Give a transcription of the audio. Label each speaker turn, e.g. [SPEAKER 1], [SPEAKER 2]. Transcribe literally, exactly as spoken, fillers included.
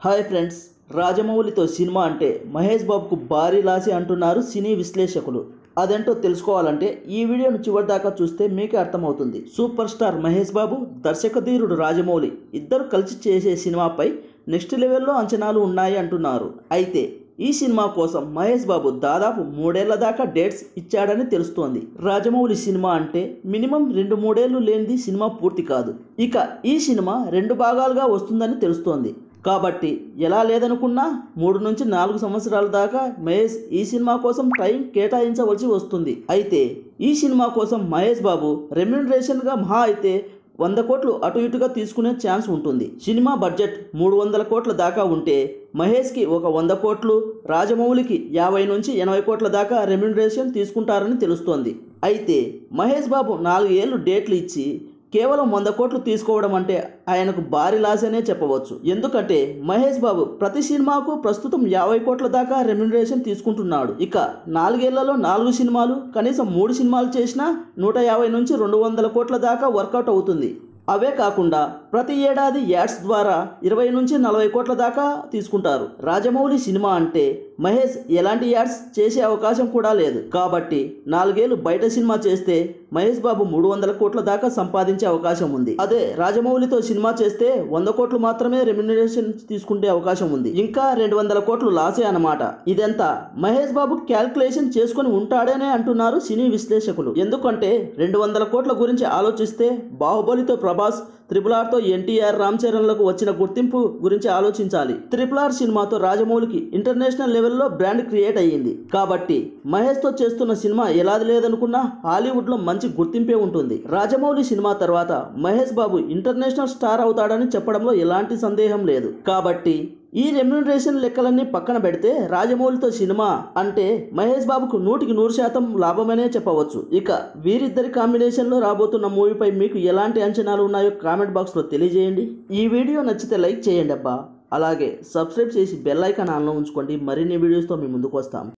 [SPEAKER 1] Hi friends, రాజమౌళితో cinema అంటే మహేష్ బాబుకు భారీ లాసి అంటున్నారు సినీ విశ్లేషకులు. అదేంటో తెలుసుకోవాలంటే ఈ వీడియోను చివరి దాకా చూస్తే మీకే అర్థమవుతుంది. సూపర్ స్టార్ మహేష్ బాబు, దర్శకధీరుడు రాజమౌళి ఇద్దరు కలిసి చేసే సినిమాపై నెక్స్ట్ లెవెల్లో అంచనాలు ఉన్నాయి అంటున్నారు. అయితే ఈ సినిమా కోసం మహేష్ బాబు దాదాపు మూడేళ్ల దాకా డేట్స్ ఇచ్చాడని తెలుస్తోంది. రాజమౌళి సినిమా అంటే మినిమం రెండు మూడేళ్లు లేనిది సినిమా పూర్తి కాదు. ఇక ఈ సినిమా రెండు భాగాలుగా వస్తుందని తెలుస్తోంది. కాబట్టి ఎలా లేదనుకున్నా మూడు నుంచి నాలుగు సంవత్సరాల దాకా మహేష్ ఈ సినిమా కోసం టైం కేటాయించవలసి వస్తుంది. అయితే ఈ సినిమా కోసం మహేష్ బాబు రెమ్యూనరేషన్గా మహా అయితే వంద కోట్లు అటు ఇటుగా తీసుకునే ఛాన్స్ ఉంటుంది. సినిమా బడ్జెట్ మూడు వందల కోట్ల దాకా ఉంటే మహేష్కి ఒక వంద కోట్లు, రాజమౌళికి యాభై నుంచి ఎనభై కోట్ల దాకా రెమ్యూనరేషన్ తీసుకుంటారని తెలుస్తోంది. అయితే మహేష్ బాబు నాలుగు ఏళ్ళు డేట్లు ఇచ్చి కేవలం వంద కోట్లు తీసుకోవడం అంటే ఆయనకు భారీ లాస్ అనే చెప్పవచ్చు. ఎందుకంటే మహేష్ బాబు ప్రతి సినిమాకు ప్రస్తుతం యాభై కోట్ల దాకా రెమ్యూనరేషన్ తీసుకుంటున్నాడు. ఇక నాలుగేళ్లలో నాలుగు సినిమాలు, కనీసం మూడు సినిమాలు చేసినా నూట యాభై నుంచి రెండు వందల కోట్ల దాకా వర్కౌట్ అవుతుంది. అవే కాకుండా ప్రతి ఏడాది యాడ్స్ ద్వారా ఇరవై నుంచి నలభై కోట్ల దాకా తీసుకుంటారు. రాజమౌళి సినిమా అంటే మహేష్ ఎలాంటి యాడ్స్ చేసే అవకాశం కూడా లేదు. కాబట్టి నాలుగేళ్లు బయట సినిమా చేస్తే మహేష్ బాబు మూడు వందల కోట్ల దాకా సంపాదించే అవకాశం ఉంది. అదే రాజమౌళితో సినిమా చేస్తే వంద కోట్లు మాత్రమే రెమ్యూనరేషన్ తీసుకుంటే అవకాశం ఉంది. ఇంకా రెండు వందల కోట్లు లాసే అన్నమాట. ఇదంతా మహేష్ బాబు క్యాల్కులేషన్ చేసుకుని ఉంటాడనే అంటున్నారు సినీ విశ్లేషకులు. ఎందుకంటే రెండు వందల కోట్ల గురించి ఆలోచిస్తే బాహుబలితో ప్రభాస్, త్రిపుల్ ఆర్తో ఎన్టీఆర్, రామ్ చరణ్లకు వచ్చిన గుర్తింపు గురించి ఆలోచించాలి. త్రిపుల్ ఆర్ సినిమాతో రాజమౌళికి ఇంటర్నేషనల్ లెవెల్లో బ్రాండ్ క్రియేట్ అయ్యింది. కాబట్టి మహేష్తో చేస్తున్న సినిమా ఎలాది లేదనుకున్నా హాలీవుడ్లో మంచి గుర్తింపే ఉంటుంది. రాజమౌళి సినిమా తర్వాత మహేష్ బాబు ఇంటర్నేషనల్ స్టార్ అవుతాడని చెప్పడంలో ఎలాంటి సందేహం లేదు. కాబట్టి ఈ రెమ్యూనరేషన్ లెక్కలన్నీ పక్కన పెడితే రాజమౌళితో సినిమా అంటే మహేష్ బాబుకు నూటికి నూరు శాతం లాభమనే చెప్పవచ్చు. ఇక వీరిద్దరి కాంబినేషన్లో రాబోతున్న మూవీపై మీకు ఎలాంటి అంచనాలు ఉన్నాయో కామెంట్ బాక్స్లో తెలియజేయండి. ఈ వీడియో నచ్చితే లైక్ చేయండి అబ్బా. అలాగే సబ్స్క్రైబ్ చేసి బెల్ ఐకాన్ ఆన్లో ఉంచుకోండి. మరిన్ని వీడియోస్తో మీ ముందుకు వస్తాం.